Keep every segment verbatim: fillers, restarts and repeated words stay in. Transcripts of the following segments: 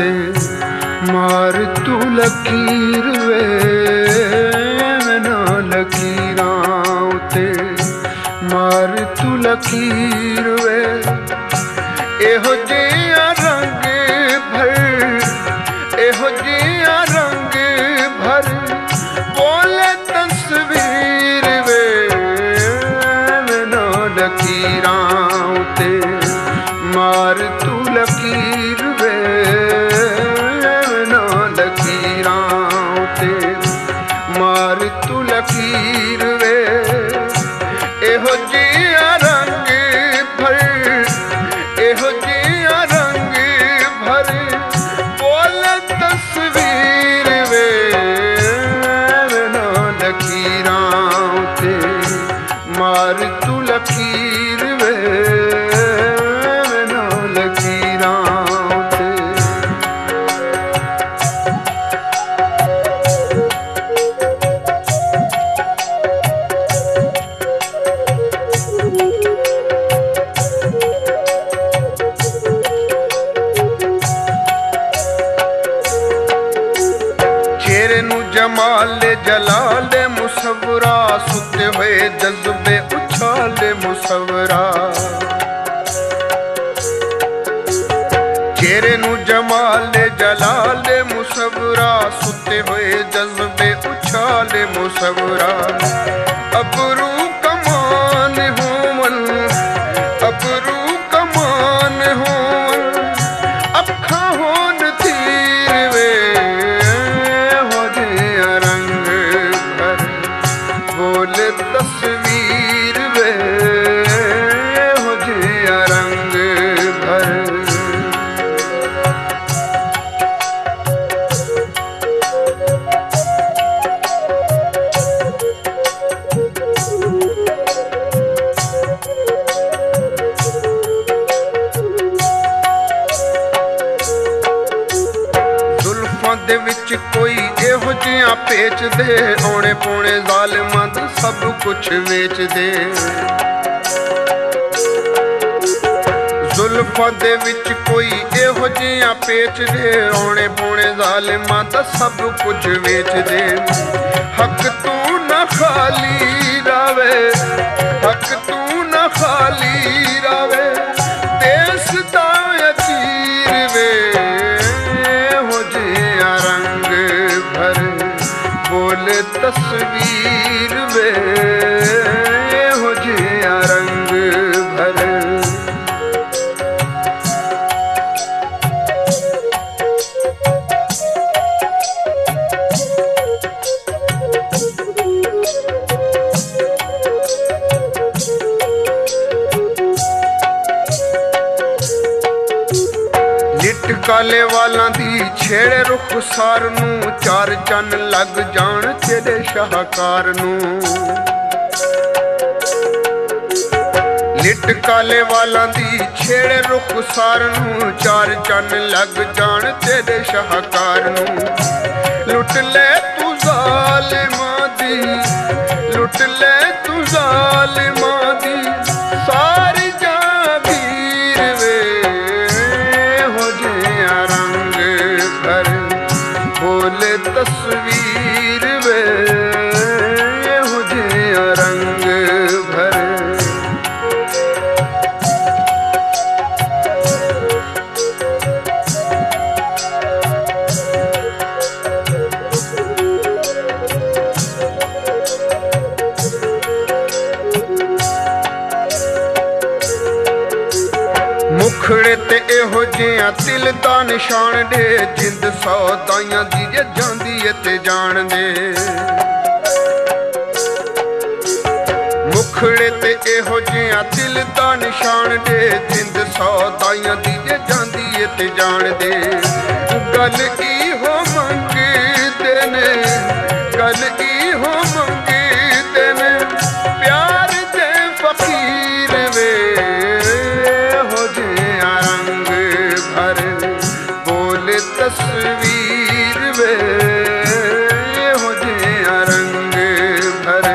ते मार तू लकीर वे ना लकीरां ते मार तू लकीर वे एहो जिया रंग भर एहो जिया रंग भर बोले तस्वीर वे ना लकीरां ते मार तू लकीर वे ना लकीरां ते मार तू लकीर वे एहो जिया रंग भर एहो जिया रंग भर बोल तस्वीर वे ना लकीरां ते मार तू लकीर वे जमाले जलाले मुसवरा सुते हुए जज्बे उछाले मुसवरा चेहरे नू जमाले जलाले मुसवरा सुते हुए जज्बे उछाले मुसवरा अबरू कमान होवन अबरू कमान होवन अखा होन तीर वे तस्वीर वे हो जिया रंग भर जुल्फां दे विच कोई एहो जिहा पेच दे औने पौने जालिमां दा सब कुछ वेच दे जुल्फां दे विच कोई एहो जिहा पेच दे औने पौने जालिमां दा सब कुछ वेच दे हक तू ना खाली रावे हक तू ना खाली रावे देश दा अजीर वे हो जिया रंग भर बोले तस्वीर वे हो जिया रंग भर लिट काले वालां दी छेड़े रुख सार नू चार चन्न लग जान तेरे शाहकार नू लिट काले वालां दी छेड़े रुख सार नू चार चन्न लग जान तेरे शाहकार नू लुट ले तू जालिमां दी लुट ले तू जालिमां दी सारी जागीर वे हो जिया रंग भर बोले तस्वीर वे हो जिया रंग भर मुखड़े ते एहो जिहा तिल दा निशान दे जिंद सौ दाइयां दी जे जांदी ए ते जान दे मुखड़े ते एहो जिहा तिल दा निशान दे जिंद सौ दाइयां दी जे जांदी ए ते जान दे गल इहो मंगदे ने गल इहो मंगदे ने प्यार दे फकीर वे तस्वीर वे हो जिया रंग भर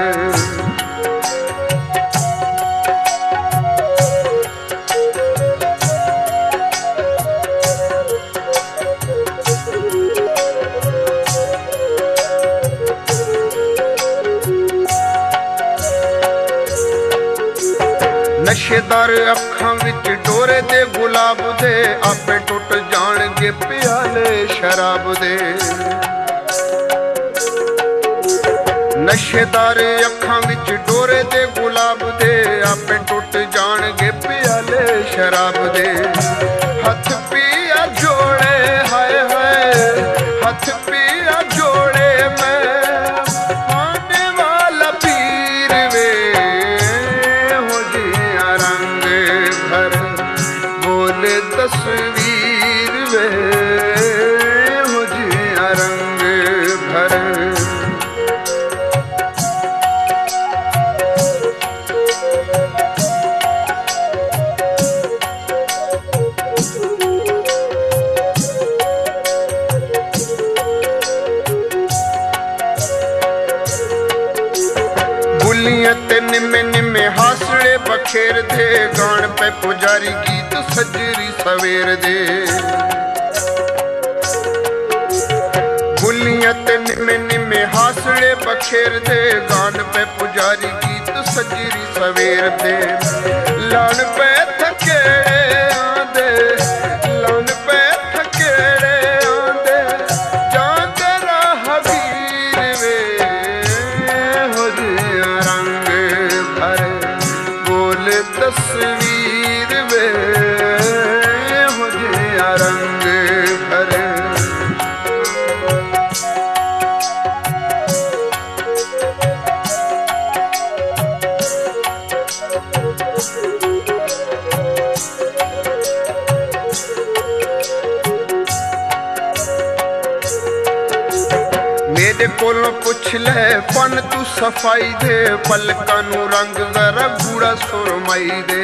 नशेदार अखां विच डोरे दे गुलाब दे, आपे टुट जाणगे प्याले शराब दे। नशेदार अखां विच डोरे दे गुलाब दे, आपे टुट जाणगे प्याले शराब दे। हथ पिया जोड़े हाय हाय, हथ पिया जोड़े मैं आने वाला पीर वे, हो जिया रंग भर बोले तस्वीर वे, हो जिया रंग भर। निम्मे निम्मे हासड़े बखेर दे, गान पे पुजारी गीत सजरी सवेर दे। बुलियां ते निम्मे निम्मे हासड़े बखेर दे, गान पे पुजारी गीत सजरी सवेर दे। लान पे थकेड़े आंदे, लान पे थकेड़े आंदे, जांदे राह वीर वे, हो जिया रंग भर बोले तस्वीर वे, हो जिया रंग भर। मेरे कोलों पुछ ले फन तू सफाई दे, पलकां नू रंग जरा गूड़ा सुरमाई दे।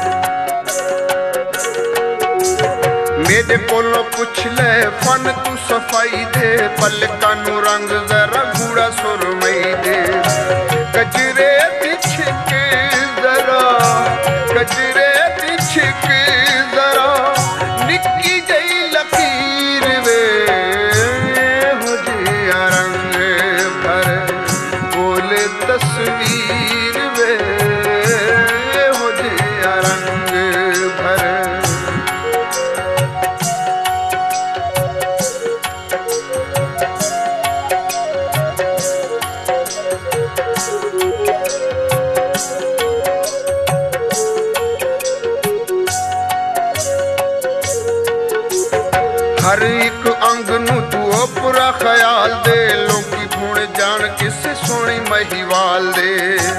मेरे कोलों पुछ ले फन तू सफाई दे, पलकां नू रंग जरा गूड़ा सुरमाई दे। कजरे दी छिक जरा, कजरे दी छिक जरा, निक्की जई लकीर वे, हो जिया रंग भर बोले तस्वीर वे, हो जिया रंग भर। हर एक अंग नू तू ओपरा ख्याल दे, लोकी भूण जान किसे सोनी महिवाल दे।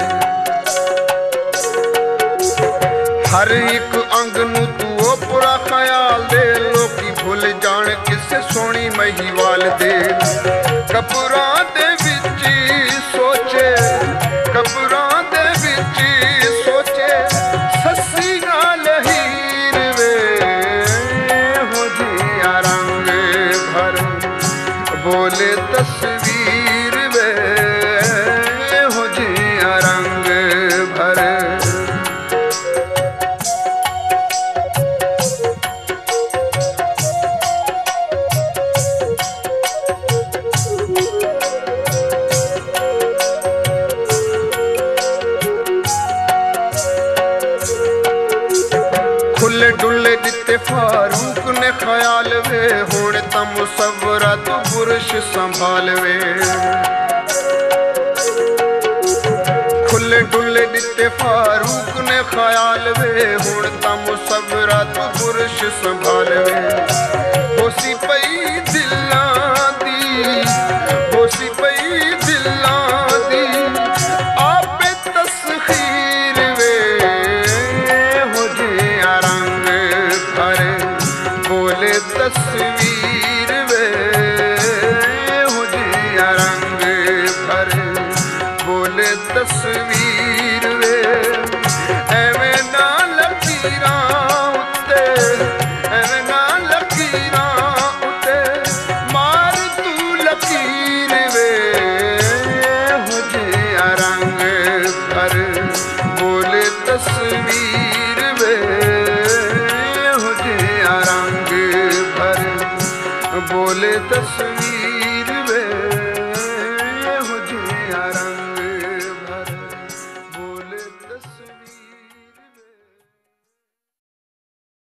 हर एक अंग नू तू ओपरा ख्याल दे, लोकी भूल जान किसे सोनी महिवाल दे। कपरां दे विच सोचे, कपरां दे विच सोचे, सस्सी नाल हीर वे, हो जिया रंग भर बोले तस्वीर वे, हो जिया रंग भर। खुले डुले दिते फारूक ने ख्याल वे, हुण तां मुसव्वरा तू बुरश संभाल वे। खुले डुले दिते फारूक ने ख्याल वे, हुण तां मुसव्वरा तू बुरश संभाल वे। होसी पई दिलां दी, होसी पई दिलां दी, आपे तस्खीर वे, हो जिया रंग भर बोले तस्वीर वे, हो जिया रंग भर बोले तस्वीर वे। एवें ना लकीरां उत्ते, एवें ना लकीरां उत्ते, मार तू लकीर वे, हो जिया रंग भर बोले तस्वीर वे, हो जिया रंग भर बोले तस्वीर।